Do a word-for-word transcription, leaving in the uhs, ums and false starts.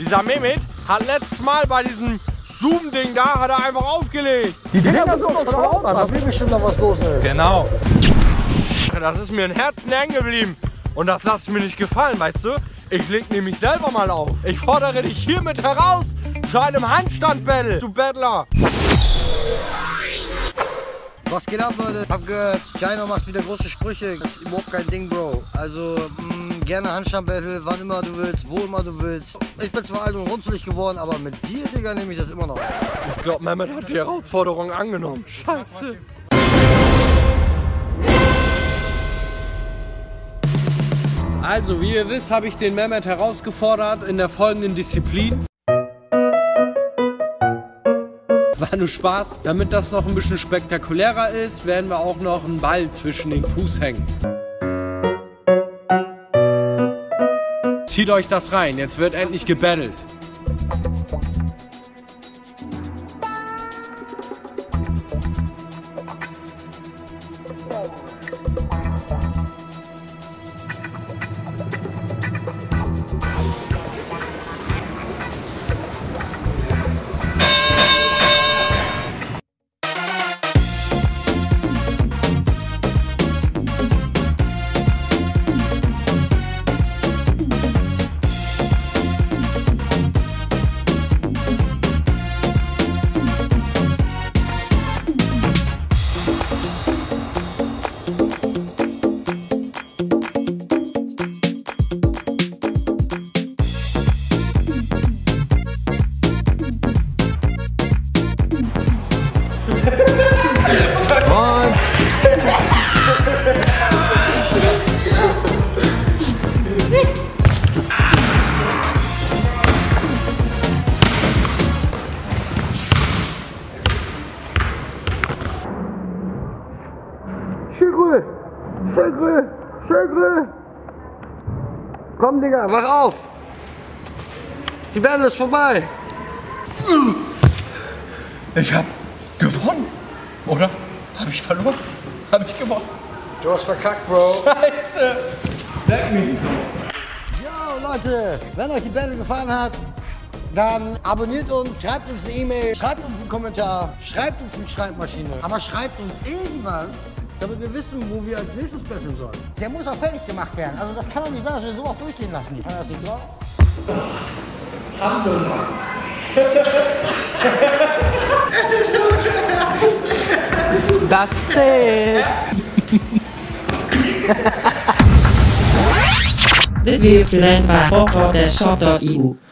Dieser Mehmet hat letztes Mal bei diesem Zoom-Ding da, hat er einfach aufgelegt. Die Dinger sind doch drauf, Mann. Da will bestimmt noch was los ist. Genau. Das ist mir im Herzen hängen geblieben. Und das lasse ich mir nicht gefallen, weißt du? Ich leg nämlich selber mal auf. Ich fordere dich hiermit heraus zu einem Handstand-Battle, du Battler. Was geht ab, Leute? Hab gehört, Chino macht wieder große Sprüche. Das ist überhaupt kein Ding, Bro. Also, mh, gerne Handstand-Battle, wann immer du willst, wo immer du willst. Ich bin zwar alt und runzelig geworden, aber mit dir, Digga, nehme ich das immer noch. Ich glaube, Mehmet hat die Herausforderung angenommen. Scheiße. Also, wie ihr wisst, habe ich den Mehmet herausgefordert in der folgenden Disziplin. War nur Spaß. Damit das noch ein bisschen spektakulärer ist, werden wir auch noch einen Ball zwischen den Fuß hängen. Zieht euch das rein, jetzt wird endlich gebettelt. Schögrö! Schögrö! Schögrö! Komm, Digga, wach auf! Die Battle ist vorbei! Ich hab gewonnen, oder? Hab ich verloren? Hab ich gewonnen? Du hast verkackt, Bro! Scheiße! Leck mich! Yo, Leute, wenn euch die Battle gefallen hat, dann abonniert uns, schreibt uns eine E-Mail, schreibt uns einen Kommentar, schreibt uns eine Schreibmaschine, aber schreibt uns irgendwas, damit wir wissen, wo wir als nächstes betteln sollen. Der muss auch fertig gemacht werden. Also das kann doch nicht sein, dass wir so auch durchgehen lassen. Kann das nicht drauf? Das zählt. This video is presented by rock dot shop dot e u.